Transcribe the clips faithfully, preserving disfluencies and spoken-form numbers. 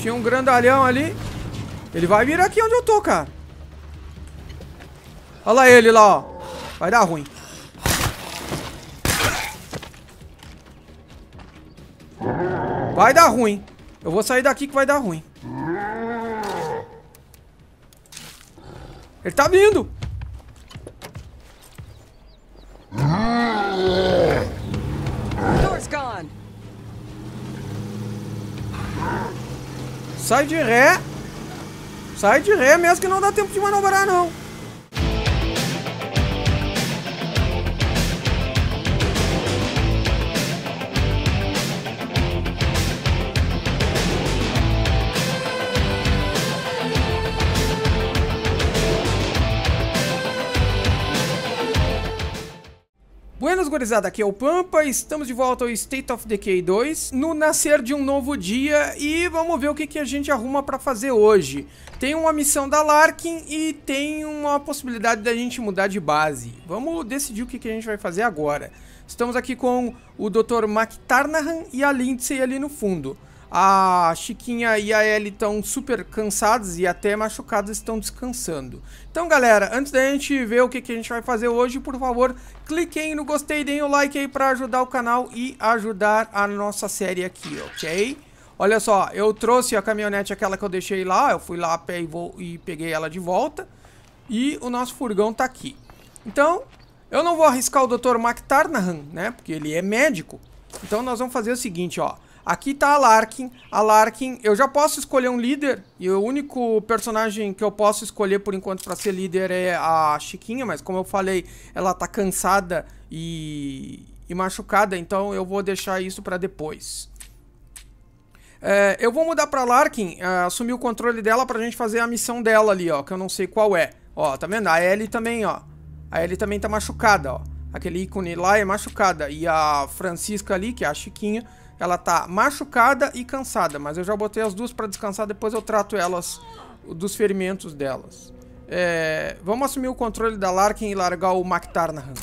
Tinha um grandalhão ali. Ele vai vir aqui onde eu tô, cara. Olha lá ele lá, ó. Vai dar ruim. Vai dar ruim. Eu vou sair daqui que vai dar ruim. Ele tá vindo. Sai de ré. Sai de ré mesmo que não dá tempo de manobrar, não. Buenas, gurizada, aqui é o Pampa, estamos de volta ao State of Decay dois, no nascer de um novo dia, e vamos ver o que, que a gente arruma pra fazer hoje. Tem uma missão da Larkin e tem uma possibilidade da gente mudar de base. Vamos decidir o que, que a gente vai fazer agora. Estamos aqui com o doutor McTarnahan e a Lindsay ali no fundo. A Chiquinha e a Ellie estão super cansadas e até machucadas, estão descansando. Então, galera, antes da gente ver o que, que a gente vai fazer hoje, por favor, cliquem no gostei, deem o like aí para ajudar o canal e ajudar a nossa série aqui, ok? Olha só, eu trouxe a caminhonete, aquela que eu deixei lá, eu fui lá e, vou, e peguei ela de volta. E o nosso furgão tá aqui. Então, eu não vou arriscar o doutor McTarnahan, né, porque ele é médico. Então, nós vamos fazer o seguinte, ó. Aqui tá a Larkin. A Larkin, eu já posso escolher um líder. E o único personagem que eu posso escolher por enquanto pra ser líder é a Chiquinha. Mas como eu falei, ela tá cansada e, e machucada. Então eu vou deixar isso pra depois. É, eu vou mudar pra Larkin, é, assumir o controle dela pra gente fazer a missão dela ali, ó. Que eu não sei qual é. Ó, tá vendo? A Ellie também, ó. A Ellie também tá machucada, ó. Aquele ícone lá é machucada. E a Francisca ali, que é a Chiquinha, ela tá machucada e cansada, mas eu já botei as duas pra descansar, depois eu trato elas dos ferimentos delas. É, vamos assumir o controle da Larkin e largar o McTarnahan.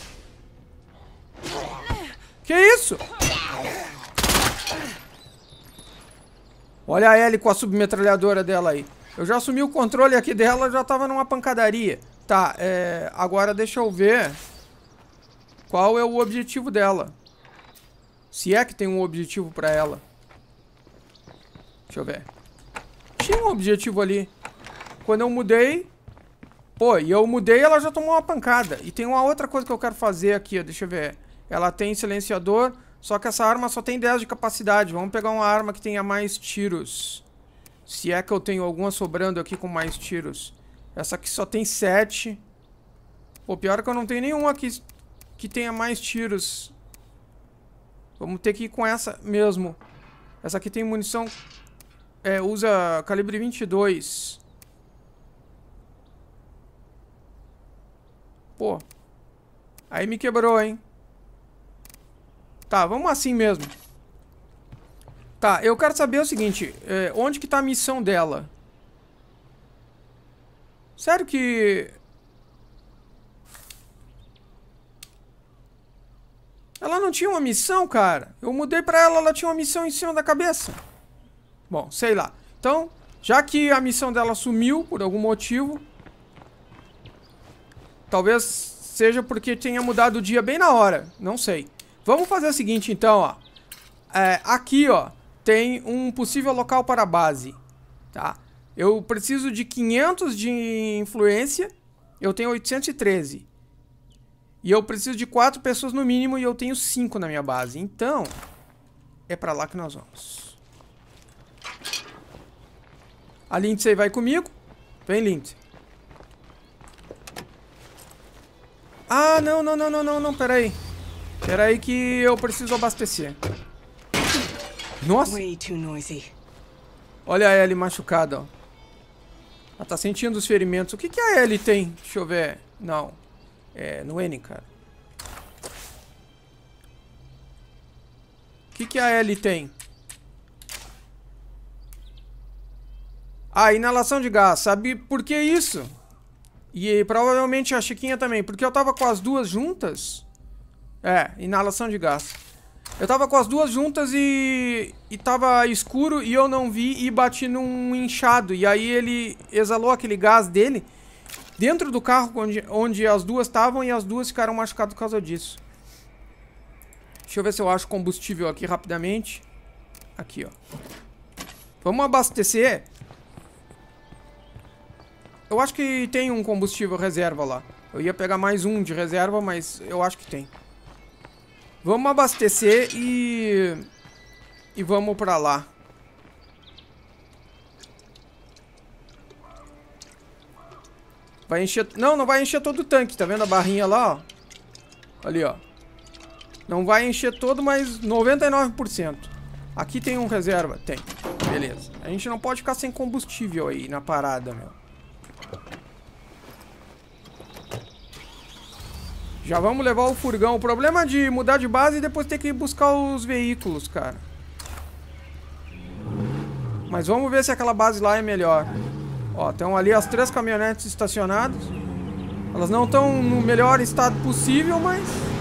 Que isso? Olha a Ellie com a submetralhadora dela aí. Eu já assumi o controle aqui dela, já tava numa pancadaria. Tá, é, agora deixa eu ver qual é o objetivo dela. Se é que tem um objetivo pra ela. Deixa eu ver. Tinha um objetivo ali. Quando eu mudei... Pô, e eu mudei, ela já tomou uma pancada. E tem uma outra coisa que eu quero fazer aqui, ó. Deixa eu ver. Ela tem silenciador, só que essa arma só tem dez de capacidade. Vamos pegar uma arma que tenha mais tiros. Se é que eu tenho alguma sobrando aqui com mais tiros. Essa aqui só tem sete. Pô, pior é que eu não tenho nenhuma aqui que tenha mais tiros. Vamos ter que ir com essa mesmo. Essa aqui tem munição... É, usa calibre vinte e dois. Pô. Aí me quebrou, hein. Tá, vamos assim mesmo. Tá, eu quero saber o seguinte. É, onde que tá a missão dela? Sério que... Ela não tinha uma missão, cara. Eu mudei pra ela, ela tinha uma missão em cima da cabeça. Bom, sei lá. Então, já que a missão dela sumiu por algum motivo, talvez seja porque tenha mudado o dia bem na hora. Não sei. Vamos fazer o seguinte, então, ó. É, aqui, ó, tem um possível local para a base. Tá? Eu preciso de quinhentos de influência. Eu tenho oitocentos e treze. E eu preciso de quatro pessoas no mínimo e eu tenho cinco na minha base. Então, é pra lá que nós vamos. A Lindsay vai comigo. Vem, Lindsay. Ah, não, não, não, não, não, não, peraí. Peraí que eu preciso abastecer. Nossa. Olha a Ellie machucada, ó. Ela tá sentindo os ferimentos. O que que a Ellie tem? Deixa eu ver. Não. É, no N, cara. O que que a Ellie tem? Ah, inalação de gás. Sabe por que isso? E provavelmente a Chiquinha também. Porque eu tava com as duas juntas. É, inalação de gás. Eu tava com as duas juntas e... E tava escuro e eu não vi e bati num inchado. E aí ele exalou aquele gás dele dentro do carro onde, onde as duas estavam e as duas ficaram machucadas por causa disso. Deixa eu ver se eu acho combustível aqui rapidamente. Aqui, ó. Vamos abastecer. Eu acho que tem um combustível reserva lá. Eu ia pegar mais um de reserva, mas eu acho que tem. Vamos abastecer e... E vamos pra lá. Vai encher... Não, não vai encher todo o tanque. Tá vendo a barrinha lá, ó? Ali, ó. Não vai encher todo, mas noventa e nove por cento. Aqui tem um reserva? Tem. Beleza. A gente não pode ficar sem combustível aí na parada, meu. Já vamos levar o furgão. O problema é de mudar de base e depois ter que buscar os veículos, cara. Mas vamos ver se aquela base lá é melhor. Ó, estão ali as três caminhonetes estacionadas. Elas não estão no melhor estado possível, mas...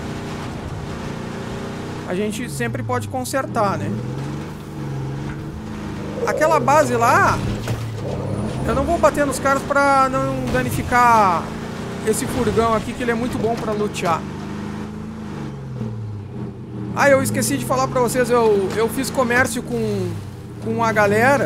a gente sempre pode consertar, né? Aquela base lá... eu não vou bater nos caras pra não danificar esse furgão aqui, que ele é muito bom pra lutear. Ah, eu esqueci de falar pra vocês, eu, eu fiz comércio com, com a galera.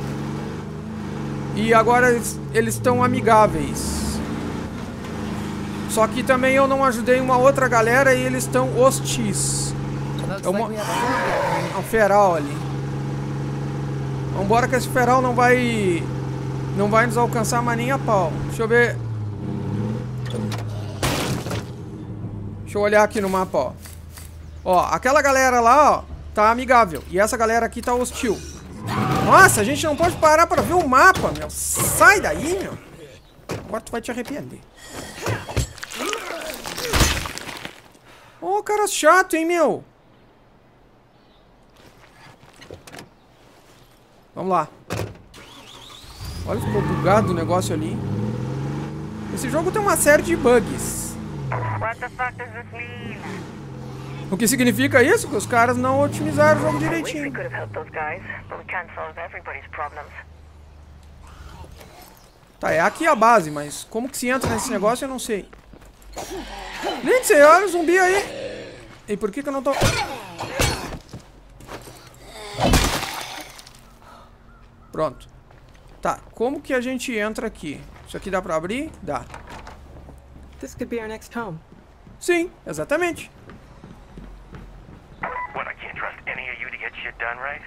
E agora eles estão amigáveis. Só que também eu não ajudei uma outra galera e eles estão hostis. É, uma, é um feral ali. Vambora que esse feral não vai... não vai nos alcançar mais nem a pau. Deixa eu ver... Deixa eu olhar aqui no mapa, ó. Ó, aquela galera lá, ó, tá amigável. E essa galera aqui tá hostil. Nossa, a gente não pode parar pra ver o mapa, meu. Sai daí, meu. Agora tu vai te arrepender. Ô, cara chato, hein, meu. Vamos lá. Olha, ficou bugado o negócio ali. Esse jogo tem uma série de bugs. What the fuck does this mean? O que significa isso? Que os caras não otimizaram o jogo We direitinho. could have helped those guys, but we can't solve everybody's problems. Tá, é aqui a base, mas como que se entra nesse negócio eu não sei. Lindsay, olha o zumbi aí. E por que que eu não tô... Pronto. Tá, como que a gente entra aqui? Isso aqui dá pra abrir? Dá. This could be our next home. Sim, exatamente. What, I can't trust any of you to get shit done, right?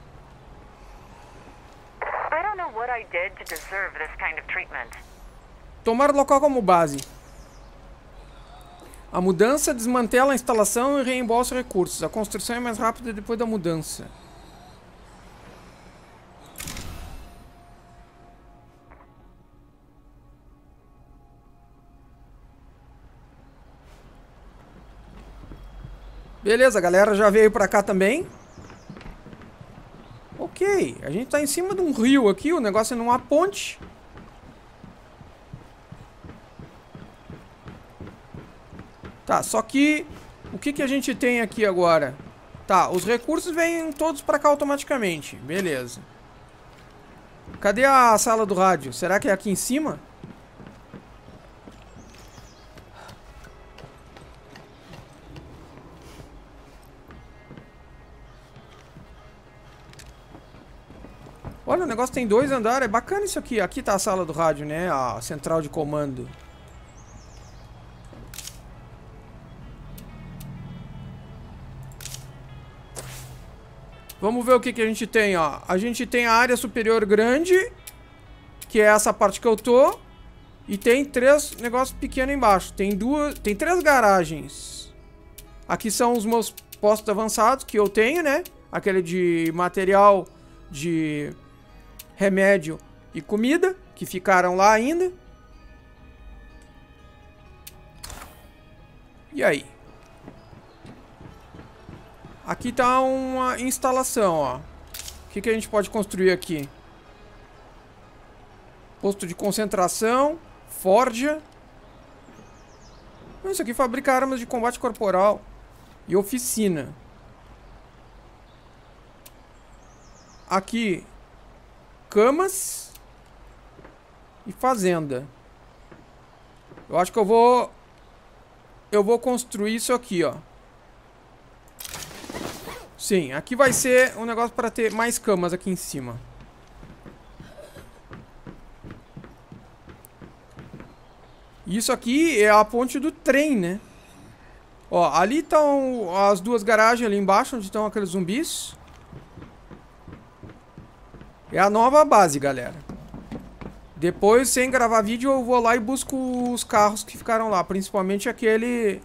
I don't know what I did to deserve this kind of treatment. Tomar o local como base. A mudança desmantela a instalação e reembolsa recursos. A construção é mais rápida depois da mudança. Beleza, a galera já veio pra cá também. Ok, a gente tá em cima de um rio aqui, o negócio é numa ponte. Tá, só que... o que que a gente tem aqui agora? Tá, os recursos vêm todos pra cá automaticamente. Beleza. Cadê a sala do rádio? Será que é aqui em cima? Olha, o negócio tem dois andares. É bacana isso aqui. Aqui tá a sala do rádio, né? A central de comando. Vamos ver o que que a gente tem, ó. A gente tem a área superior grande, que é essa parte que eu tô. E tem três negócios pequenos embaixo. Tem duas... tem três garagens. Aqui são os meus postos avançados que eu tenho, né? Aquele de material de... remédio e comida, que ficaram lá ainda. E aí? Aqui tá uma instalação, ó. O que que a gente pode construir aqui? Posto de concentração, forja. Isso aqui fabrica armas de combate corporal. E oficina. aqui camas e fazenda. Eu acho que eu vou eu vou construir isso aqui, ó. Sim, aqui vai ser um negócio para ter mais camas aqui em cima. Isso aqui é a ponte do trem, né? Ó, ali estão as duas garagens ali embaixo, onde estão aqueles zumbis. É a nova base, galera. Depois, sem gravar vídeo, eu vou lá e busco os carros que ficaram lá. Principalmente aquele...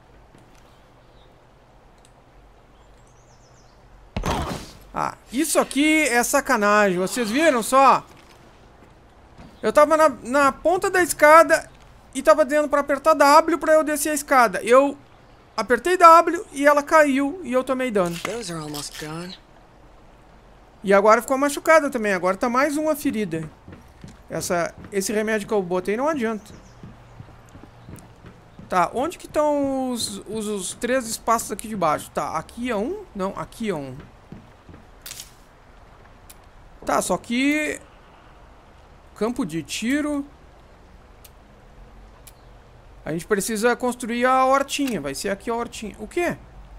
Ah, isso aqui é sacanagem. Vocês viram só? Eu tava na, na ponta da escada e tava dizendo pra apertar W pra eu descer a escada. Eu apertei W e ela caiu e eu tomei dano. Those are almost gone. E agora ficou machucada também. Agora tá mais uma ferida. Essa, esse remédio que eu botei não adianta. Tá, onde que estão os, os, os três espaços aqui de baixo? Tá, aqui é um? Não, aqui é um. Tá, só que... Campo de tiro. A gente precisa construir a hortinha. Vai ser aqui a hortinha. O quê?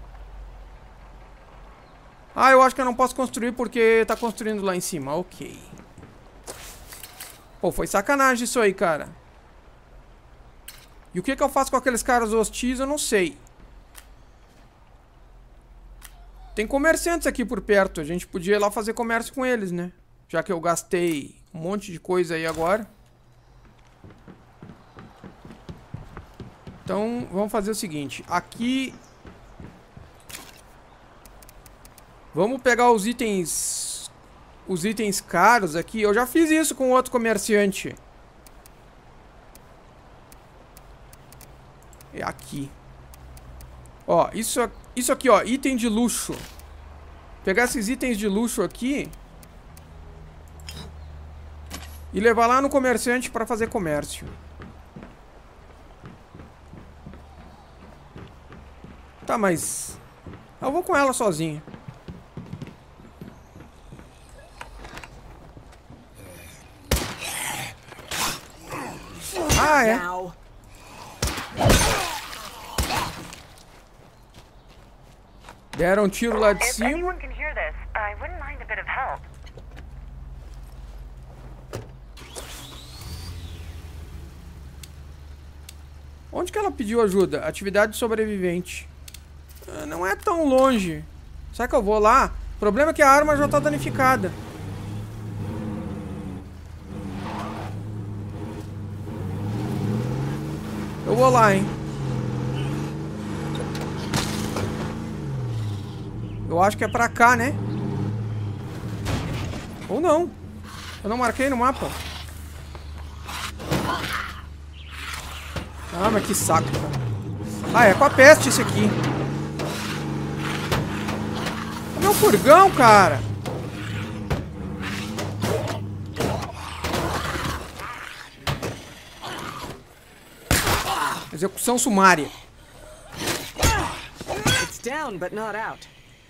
Ah, eu acho que eu não posso construir porque tá construindo lá em cima. Ok. Pô, foi sacanagem isso aí, cara. E o que que eu faço com aqueles caras hostis, eu não sei. Tem comerciantes aqui por perto. A gente podia ir lá fazer comércio com eles, né? Já que eu gastei um monte de coisa aí agora. Então, vamos fazer o seguinte. Aqui... Vamos pegar os itens... Os itens caros aqui. Eu já fiz isso com outro comerciante. É aqui. Ó, isso, isso aqui, ó. Item de luxo. Pegar esses itens de luxo aqui... E levar lá no comerciante pra fazer comércio. Tá, mas... Eu vou com ela sozinha. Ah, é. Deram um tiro lá de If cima. anyone can hear this, I wouldn't mind a bit of help. Onde que ela pediu ajuda? Atividade sobrevivente. Ah, não é tão longe. Será que eu vou lá? O problema é que a arma já tá danificada. Eu vou lá, hein? Eu acho que é pra cá, né? Ou não. Eu não marquei no mapa. Ah, mas que saco, cara. Ah, é com a peste esse aqui. É meu furgão, cara. Execução sumária. It's down, but not out.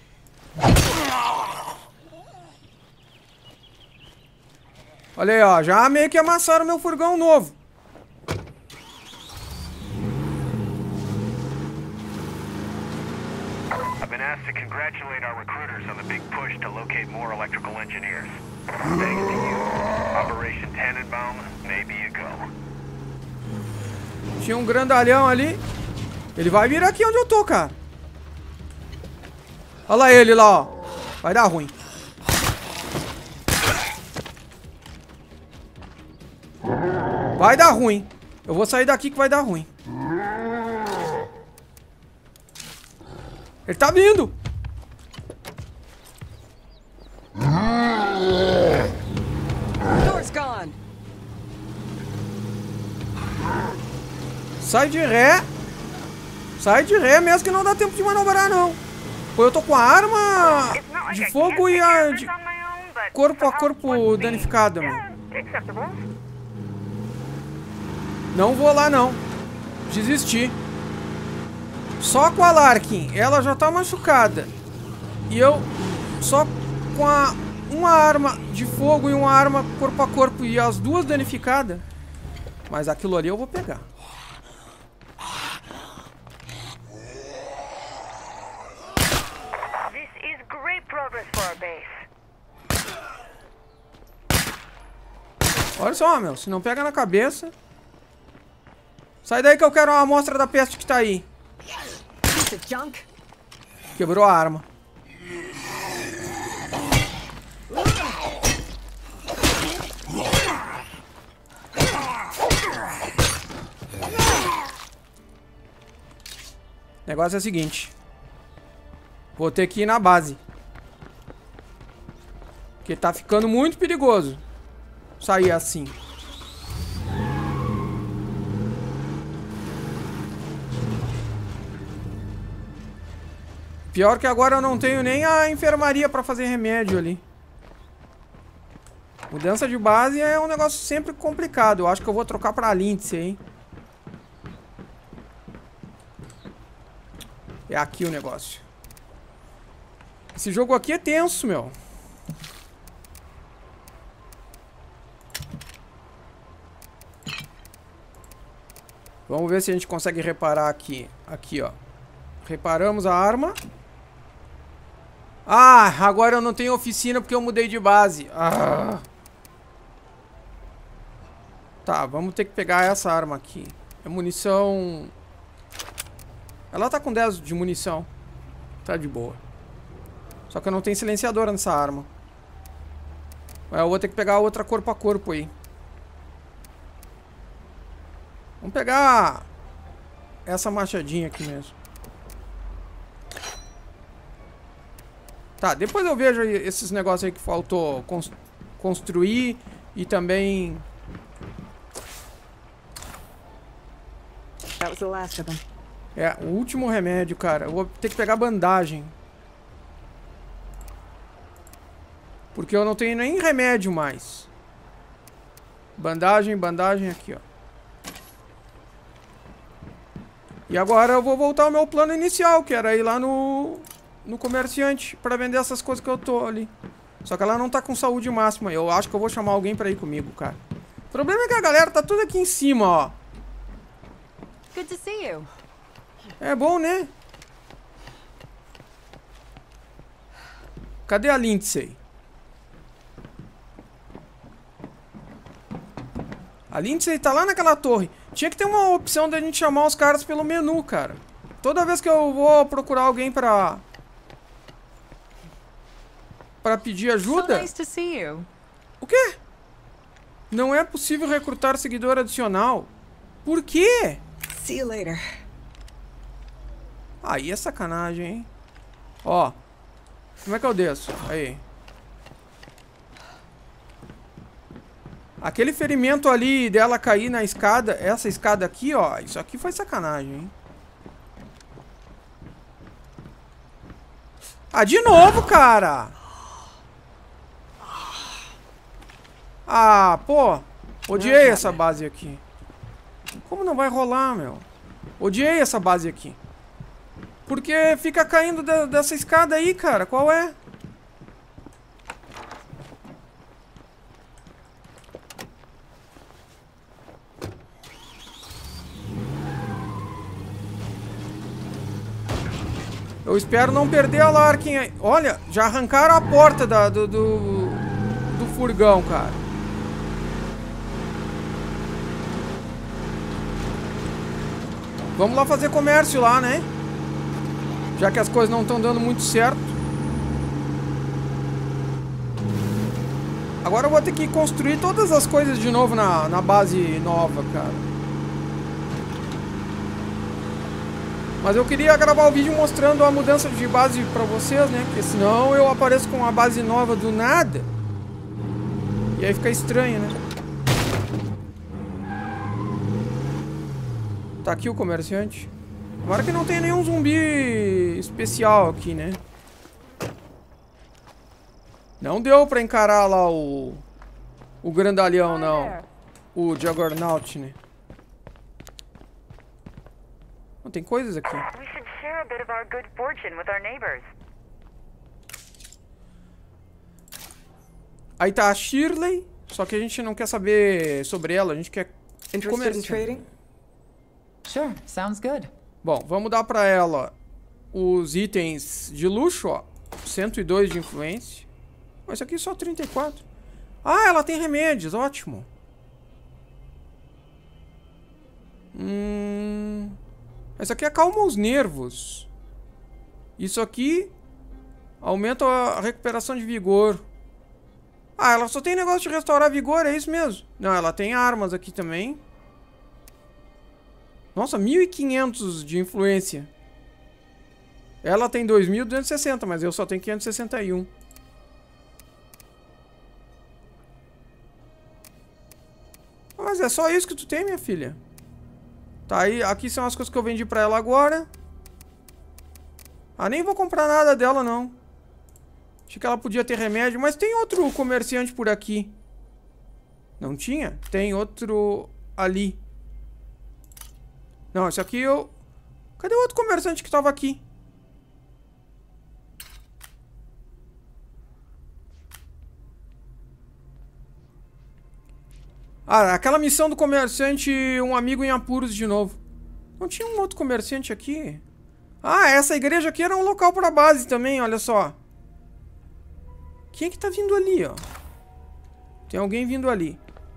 Olha aí, ó. Já meio que amassaram meu furgão novo. I've been asked to congratulate our recruiters on the big push to locate more electrical engineers. Thanks to you, Operation Tannenbaum may be a go. Tinha um grandalhão ali. Ele vai vir aqui onde eu tô, cara. Olha lá ele lá, ó. Vai dar ruim. Vai dar ruim. Eu vou sair daqui que vai dar ruim. Ele tá vindo. Door's gone. Sai de ré. Sai de ré mesmo que não dá tempo de manobrar, não. Pô, eu tô com a arma It's not like de I fogo can't e take a care of de this on my own, but corpo a somehow corpo wouldn't be- danificada, mano. Yeah, acceptable. Não vou lá, não. Desisti. Só com a Larkin. Ela já tá machucada. E eu só com a uma arma de fogo e uma arma corpo a corpo e as duas danificadas. Mas aquilo ali eu vou pegar. This is great progress for our base. Olha só, meu. Se não pega na cabeça... Sai daí que eu quero uma amostra da peste que tá aí. Piece of junk. Quebrou a arma. O negócio é o seguinte. Vou ter que ir na base. Porque tá ficando muito perigoso sair assim. Pior que agora eu não tenho nem a enfermaria pra fazer remédio ali. Mudança de base é um negócio sempre complicado. Eu acho que eu vou trocar pra Lindsay, hein. É aqui o negócio. Esse jogo aqui é tenso, meu. Vamos ver se a gente consegue reparar aqui. Aqui, ó. Reparamos a arma. Ah, agora eu não tenho oficina porque eu mudei de base. Ah. Tá, vamos ter que pegar essa arma aqui. É munição... Ela tá com dez de munição. Tá de boa. Só que eu não tenho silenciador nessa arma. Eu vou ter que pegar outra corpo a corpo aí. Vamos pegar essa machadinha aqui mesmo. Tá, depois eu vejo esses negócios aí que faltou cons construir e também... That was the last of them. É, o último remédio, cara. Eu vou ter que pegar bandagem. Porque eu não tenho nem remédio mais. Bandagem, bandagem aqui, ó. E agora eu vou voltar ao meu plano inicial, que era ir lá no... no comerciante pra vender essas coisas que eu tô ali. Só que ela não tá com saúde máxima. Eu acho que eu vou chamar alguém pra ir comigo, cara. O problema é que a galera tá tudo aqui em cima, ó. Good to see you. É bom, né? Cadê a Lindsay? A Lindsay tá lá naquela torre. Tinha que ter uma opção da gente chamar os caras pelo menu, cara. Toda vez que eu vou procurar alguém pra... pra pedir ajuda... So nice to see you. O quê? Não é possível recrutar seguidor adicional. Por quê? See you later. Aí é sacanagem, hein? Ó. Como é que eu desço? Aí. Aquele ferimento ali dela cair na escada, essa escada aqui, ó. Isso aqui foi sacanagem, hein? Ah, de novo, cara! Ah, pô. Odiei essa base aqui. Como não vai rolar, meu? Odiei essa base aqui. Porque fica caindo de, dessa escada aí, cara. Qual é? Eu espero não perder a Larkin aí. Olha, já arrancaram a porta da, do, do, do furgão, cara. Vamos lá fazer comércio lá, né? Já que as coisas não estão dando muito certo. Agora eu vou ter que construir todas as coisas de novo na, na base nova, cara. Mas eu queria gravar o vídeo mostrando a mudança de base pra vocês, né? Porque senão eu apareço com uma base nova do nada. E aí fica estranho, né? Tá aqui o comerciante. Agora que não tem nenhum zumbi especial aqui, né? Não deu pra encarar lá o... O grandalhão, não. O Juggernaut, né? Não, tem coisas aqui. We should share a bit of our good fortune with our neighbors. Aí tá a Shirley, só que a gente não quer saber sobre ela, a gente quer Interested in comerciar. trading? Sure, sounds good. Bom, vamos dar pra ela os itens de luxo, ó. cento e dois de influência. Mas isso aqui é só trinta e quatro. Ah, ela tem remédios, ótimo. Hum... Isso aqui acalma os nervos. Isso aqui aumenta a recuperação de vigor. Ah, ela só tem negócio de restaurar vigor, é isso mesmo? Não, ela tem armas aqui também. Nossa, mil e quinhentos de influência. Ela tem dois mil duzentos e sessenta, mas eu só tenho quinhentos e sessenta e um. Mas é só isso que tu tem, minha filha? Tá, aí, aqui são as coisas que eu vendi pra ela agora. Ah, nem vou comprar nada dela, não. Achei que ela podia ter remédio, mas tem outro comerciante por aqui. Não tinha? Tem outro ali. Não, esse aqui eu... Cadê o outro comerciante que tava aqui? Ah, aquela missão do comerciante, um amigo em apuros de novo. Não tinha um outro comerciante aqui? Ah, essa igreja aqui era um local pra base também, olha só. Quem é que tá vindo ali, ó? Tem alguém vindo ali.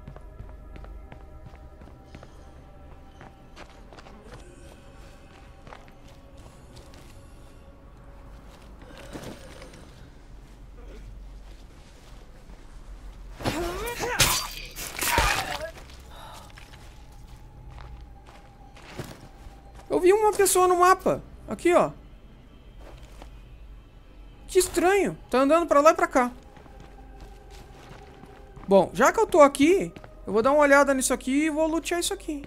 Eu vi uma pessoa no mapa. Aqui, ó. Que estranho. Tá andando pra lá e pra cá. Bom, já que eu tô aqui, eu vou dar uma olhada nisso aqui e vou lutear isso aqui.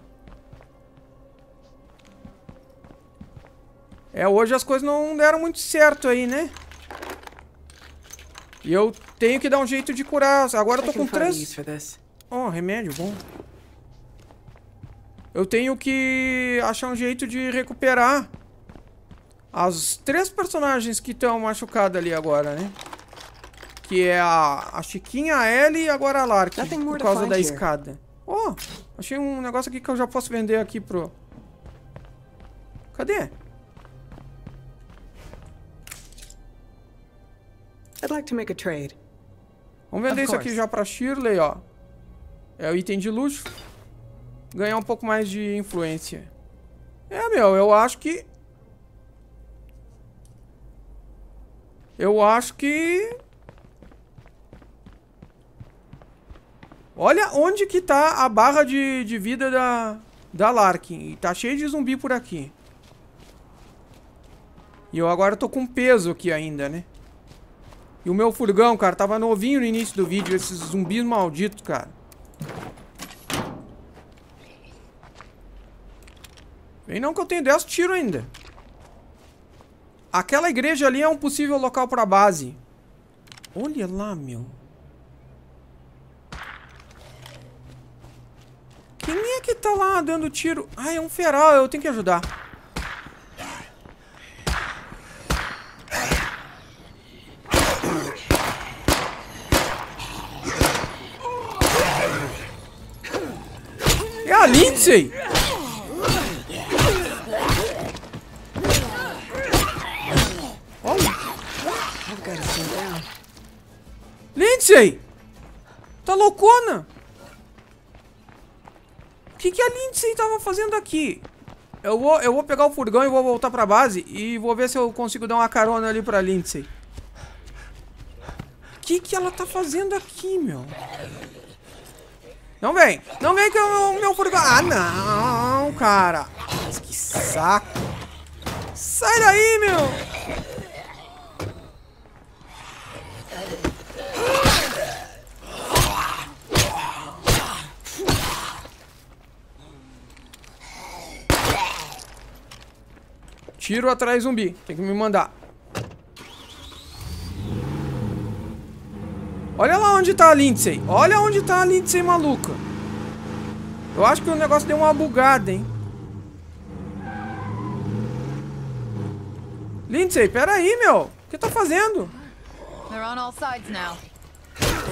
É, hoje as coisas não deram muito certo aí, né? E eu tenho que dar um jeito de curar. Agora eu tô com três... Oh, remédio, bom. Eu tenho que achar um jeito de recuperar as três personagens que estão machucadas ali agora, né? Que é a, a Chiquinha, a Ellie e agora a Lark, por causa da escada. Oh, achei um negócio aqui que eu já posso vender aqui pro... Cadê? I'd like to make a trade. Vamos vender isso aqui já pra Shirley, ó. É o item de luxo. Ganhar um pouco mais de influência. É, meu, eu acho que... Eu acho que... Olha onde que tá a barra de, de vida da, da Larkin. E tá cheio de zumbi por aqui. E eu agora tô com peso aqui ainda, né? E o meu furgão, cara, tava novinho no início do vídeo. Esses zumbis malditos, cara. Vem não que eu tenho dez tiros ainda. Aquela igreja ali é um possível local pra base. Olha lá, meu. Quem é que tá lá dando tiro? Ah, é um feral, eu tenho que ajudar. É a Lindsay! Lindsay! Tá loucona? O que que a Lindsay tava fazendo aqui? Eu vou, eu vou pegar o furgão e vou voltar pra base e vou ver se eu consigo dar uma carona ali pra Lindsay. O que que ela tá fazendo aqui, meu? Não vem! Não vem que o meu, meu furgão... Ah, não, cara! Que saco! Sai daí, meu! Tiro atrás zumbi. Tem que me mandar. Olha lá onde tá a Lindsay. Olha onde tá a Lindsay maluca. Eu acho que o negócio deu uma bugada, hein. Lindsay, pera aí, meu. O que tá fazendo? They're on all sides now.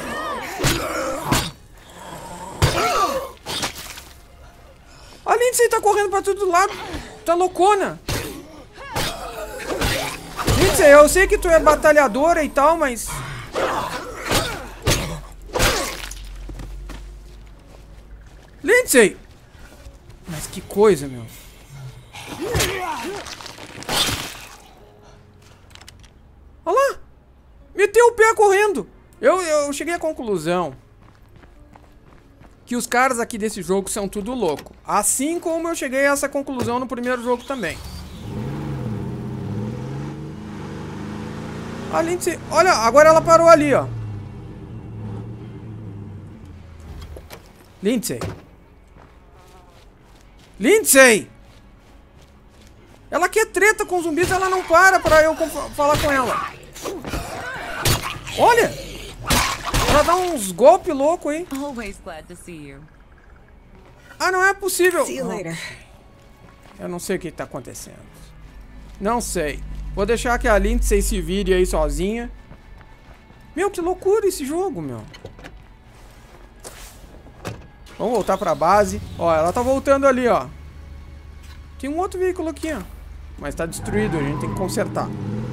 A Lindsay tá correndo pra todo lado. Tá loucona. Lindsay, eu sei que tu é batalhadora e tal, mas... Lindsay! Mas que coisa, meu. Olha lá. Meteu o pé correndo. Eu, eu cheguei à conclusão que os caras aqui desse jogo são tudo louco. Assim como eu cheguei a essa conclusão no primeiro jogo também. A Lindsay... Olha, agora ela parou ali, ó. Lindsay. Lindsay! Ela quer treta com zumbis, ela não para pra eu falar com ela. Olha! Ela dá uns golpes loucos, hein? Always glad to see you. Ah, não é possível. See you later. Eu não sei o que tá acontecendo. Não sei. Vou deixar que a Lindsay se vire aí sozinha. Meu, que loucura esse jogo, meu. Vamos voltar pra base. Ó, ela tá voltando ali, ó. Tem um outro veículo aqui, ó. Mas tá destruído, a gente tem que consertar.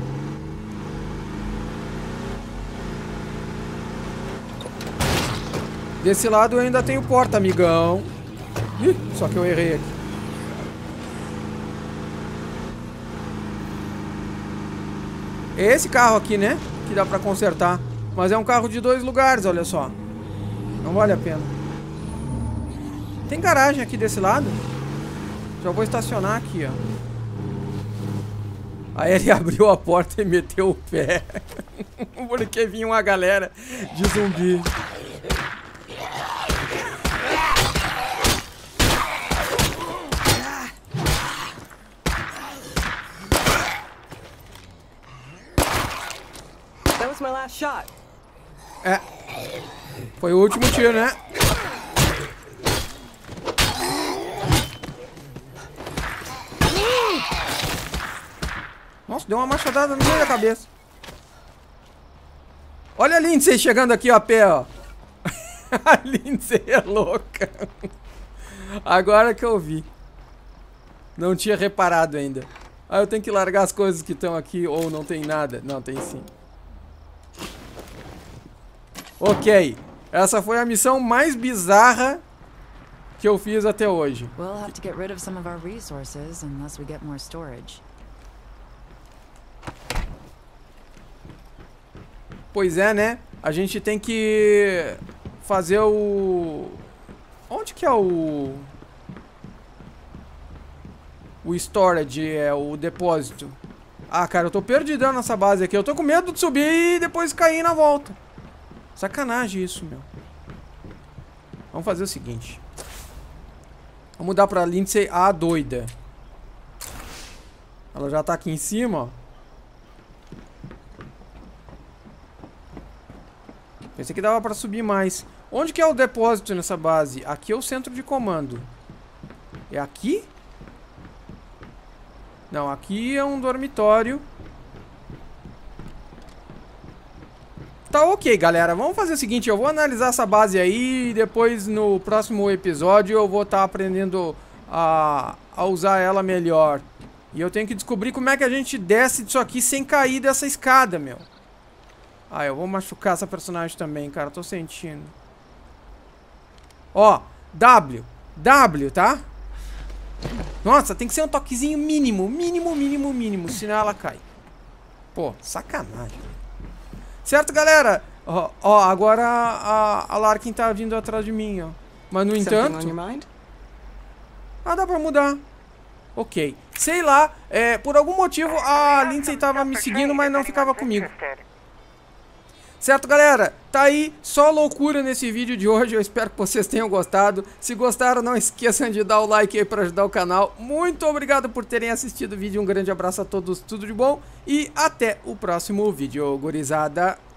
Desse lado eu ainda tenho porta, amigão. Ih, só que eu errei aqui. É esse carro aqui, né? Que dá pra consertar. Mas é um carro de dois lugares, olha só. Não vale a pena. Tem garagem aqui desse lado? Já vou estacionar aqui, ó. Aí ele abriu a porta e meteu o pé. Porque vinha uma galera de zumbi. That was my last shot. É. Foi o último tiro, né? Nossa, deu uma machadada no meio da cabeça. Olha a Lindsay chegando aqui ó, a pé, ó. A Lindsay é louca. Agora que eu vi. Não tinha reparado ainda. Ah, eu tenho que largar as coisas que estão aqui ou não tem nada. Não, tem sim. Ok. Essa foi a missão mais bizarra que eu fiz até hoje. We'll have to get rid of some of our resources unless we get more storage. Pois é, né? A gente tem que fazer o... Onde que é o... O storage, é o depósito. Ah, cara, eu tô perdidão nessa base aqui. Eu tô com medo de subir e depois cair na volta. Sacanagem isso, meu. Vamos fazer o seguinte. Vamos mudar pra Lindsay a doida. Ela já tá aqui em cima, ó. Pensei que dava pra subir mais. Onde que é o depósito nessa base? Aqui é o centro de comando. É aqui? Não, aqui é um dormitório. Tá ok, galera. Vamos fazer o seguinte. Eu vou analisar essa base aí. E depois no próximo episódio eu vou estar tá aprendendo a, a usar ela melhor. E eu tenho que descobrir como é que a gente desce disso aqui sem cair dessa escada, meu. Ah, eu vou machucar essa personagem também, cara. Tô sentindo. Ó, W. W, tá? Nossa, tem que ser um toquezinho mínimo. Mínimo, mínimo, mínimo. Senão ela cai. Pô, sacanagem. Certo, galera? Ó, ó agora a, a Larkin tá vindo atrás de mim, ó. Mas no entanto... Ah, dá pra mudar. Ok. Sei lá, é, por algum motivo a Lindsay tava me seguindo, mas não ficava comigo. Certo, galera? Tá aí, só loucura nesse vídeo de hoje. Eu espero que vocês tenham gostado. Se gostaram, não esqueçam de dar o like aí pra ajudar o canal. Muito obrigado por terem assistido o vídeo. Um grande abraço a todos, tudo de bom. E até o próximo vídeo, gurizada.